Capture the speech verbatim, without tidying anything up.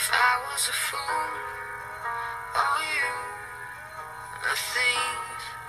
If I was a fool, or you a thief,